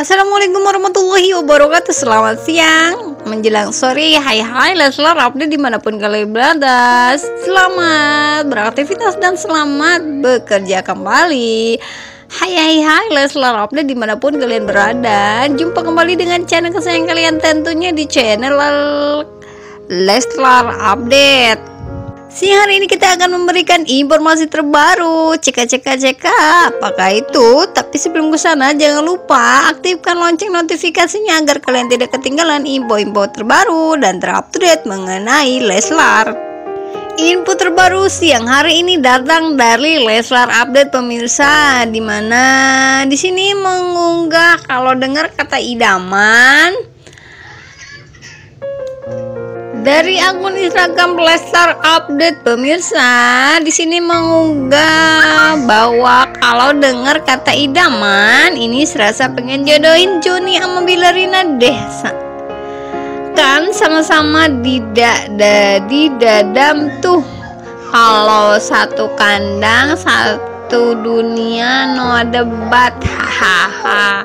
Assalamualaikum warahmatullahi wabarakatuh. Selamat siang menjelang sore. Hai Leslar update dimanapun kalian berada. Selamat beraktivitas dan selamat bekerja kembali. Hai Leslar update dimanapun kalian berada. Jumpa kembali dengan channel kesayangan kalian, tentunya di channel Leslar Update. Siang hari ini kita akan memberikan informasi terbaru. Cek apakah itu? Tapi sebelum ke sana jangan lupa aktifkan lonceng notifikasinya agar kalian tidak ketinggalan info-info terbaru dan terupdate mengenai Leslar. Info terbaru siang hari ini datang dari Leslar Update pemirsa, dimana di sini mengunggah kalau dengar kata idaman dari akun Instagram Leslar Update pemirsa. Di sini mengunggah bahwa kalau dengar kata idaman ini serasa pengen jodohin Joni sama Bilarina deh. Kan sama-sama didadam tuh. Kalau satu kandang satu dunia no debat, hahaha.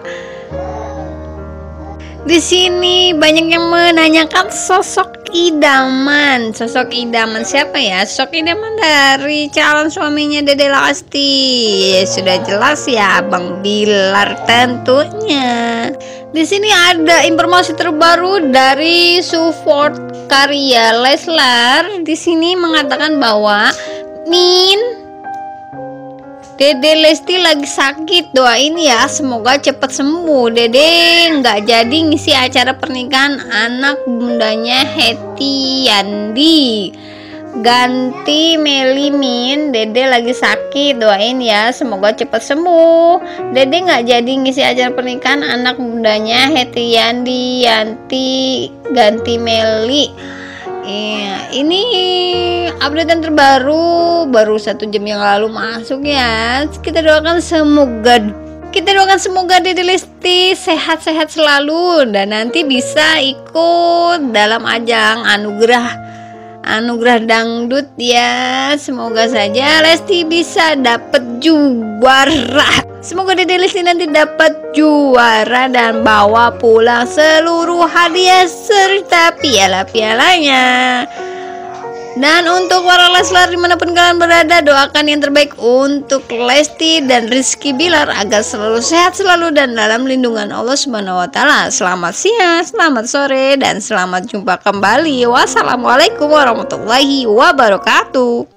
Di sini banyak yang menanyakan sosok idaman. Sosok idaman siapa ya? Sosok idaman dari calon suaminya Dede Lesti. Sudah jelas ya, Bang Bilar tentunya. Di sini ada informasi terbaru dari support karya Leslar. Di sini mengatakan bahwa Dede Lesti lagi sakit, doain ya semoga cepat sembuh. Dede nggak jadi ngisi acara pernikahan anak bundanya Hetty Yandi, ganti Meli Min. Dede lagi sakit, doain ya semoga cepat sembuh. Dede nggak jadi ngisi acara pernikahan anak bundanya Hetty Yandi, ganti Meli. Iya, ini update yang terbaru, baru 1 jam yang lalu masuk ya. Kita doakan semoga Dede Lesti sehat-sehat selalu dan nanti bisa ikut dalam ajang anugerah dangdut ya. Semoga saja Lesti bisa dapat juara. Semoga Dede Lesti nanti dapat juara dan bawa pulang seluruh hadiah serta piala-pialanya. Dan untuk para Leslar dimanapun kalian berada, doakan yang terbaik untuk Lesti dan Rizky Bilar agar selalu sehat selalu dan dalam lindungan Allah Subhanahu wa Ta'ala. Selamat siang, selamat sore, dan selamat jumpa kembali. Wassalamualaikum warahmatullahi wabarakatuh.